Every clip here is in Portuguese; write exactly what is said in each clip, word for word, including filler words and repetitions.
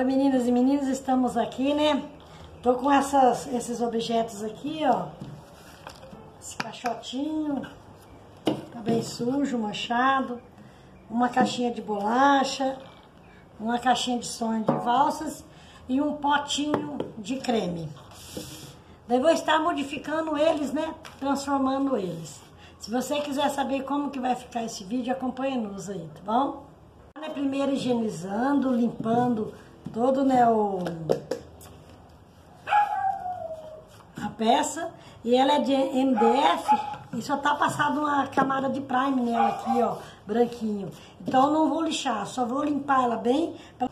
Oi, meninas e meninos, estamos aqui, né? Tô com essas, esses objetos aqui, ó. Esse caixotinho, tá bem sujo, manchado. Uma caixinha de bolacha, uma caixinha de sonho de valsas e um potinho de creme. Daí vou estar modificando eles, né? Transformando eles. Se você quiser saber como que vai ficar esse vídeo, acompanha-nos aí, tá bom? Primeiro higienizando, limpando todo, né, o... a peça. E ela é de M D F e só tá passado uma camada de prime nela aqui, ó, branquinho. Então eu não vou lixar, só vou limpar ela bem. Pra...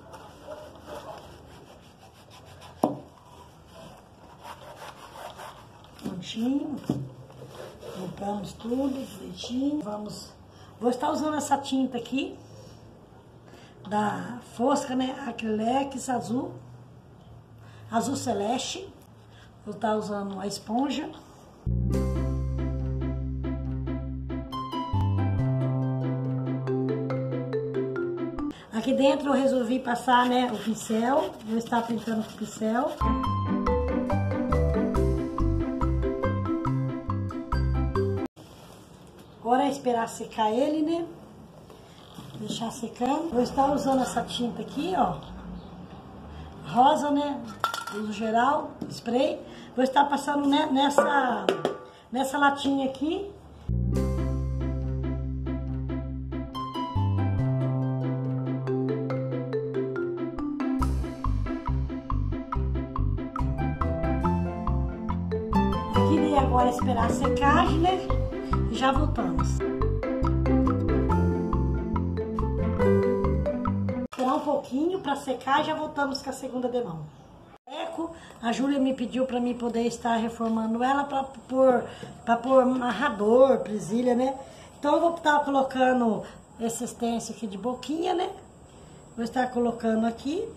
Prontinho. Limpamos tudo direitinho. Vamos... Vou estar usando essa tinta aqui da Fosca, né? Acrylex azul, azul celeste. Vou estar usando a esponja. Aqui dentro eu resolvi passar, né, o pincel. Vou estar pintando com o pincel. Agora é esperar secar ele, né? Deixar secando. Vou estar usando essa tinta aqui, ó. Rosa, né? Uso geral, spray. Vou estar passando nessa, nessa latinha aqui. Aqui agora é esperar a secagem, né? E já voltamos. Um pouquinho para secar e já voltamos com a segunda demão. A Júlia me pediu para mim poder estar reformando ela para pôr para pôr amarrador, presilha, né? Então eu vou estar colocando esse stencil aqui de boquinha, né? Vou estar colocando aqui.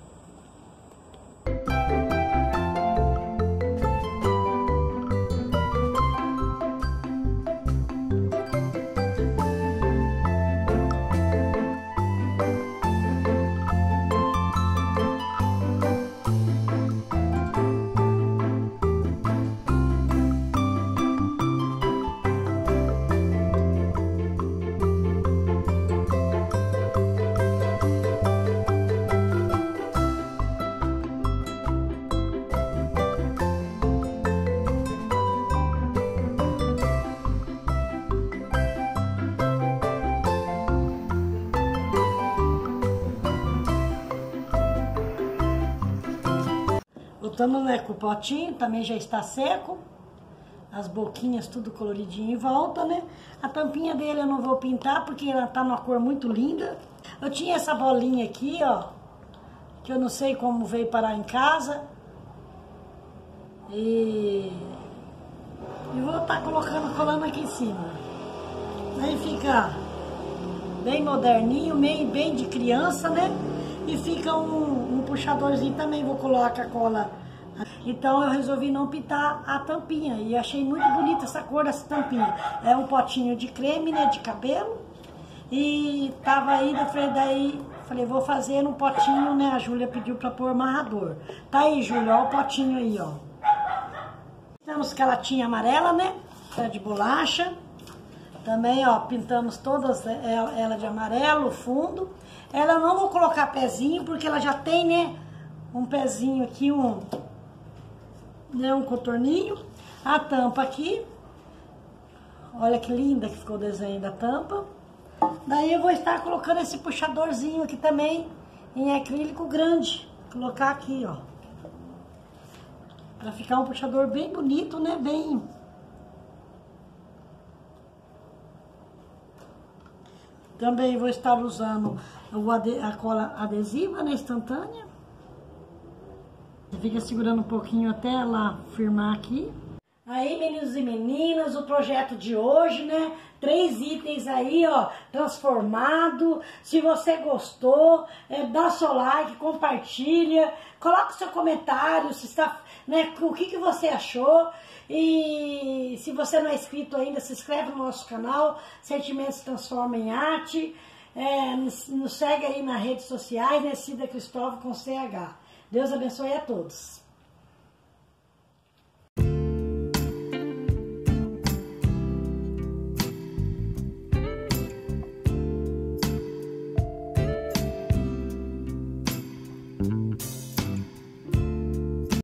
Voltamos, né, com o potinho, também já está seco. As boquinhas tudo coloridinho em volta, né? A tampinha dele eu não vou pintar porque ela tá numa cor muito linda. Eu tinha essa bolinha aqui, ó, que eu não sei como veio parar em casa. E, e vou estar colocando, colando aqui em cima. Aí fica bem moderninho, bem, bem de criança, né? E fica um, um puxadorzinho também, vou colocar a cola. Então eu resolvi não pintar a tampinha e achei muito bonita essa cor dessa tampinha. É um potinho de creme, né, de cabelo. E tava aí, daí falei, vou fazer um potinho, né, a Júlia pediu pra pôr amarrador. Tá aí, Júlia, ó o potinho aí, ó. Temos aquela latinha amarela, né, de bolacha. Também, ó, pintamos todas ela de amarelo, o fundo. Ela não vou colocar pezinho, porque ela já tem, né, um pezinho aqui, um, né, um contorninho. A tampa aqui. Olha que linda que ficou o desenho da tampa. Daí eu vou estar colocando esse puxadorzinho aqui também, em acrílico grande. Vou colocar aqui, ó. Pra ficar um puxador bem bonito, né, bem... Também vou estar usando a cola adesiva, né, instantânea. Fica segurando um pouquinho até ela firmar aqui. Aí, meninos e meninas, o projeto de hoje, né? Três itens aí, ó, transformado. Se você gostou, é, dá seu like, compartilha, coloca seu comentário, se está, né, o que, que você achou. E se você não é inscrito ainda, se inscreve no nosso canal, Sentimentos Transforma em Arte. É, nos, nos segue aí nas redes sociais, né? Cida Cristóvão com C H. Deus abençoe a todos.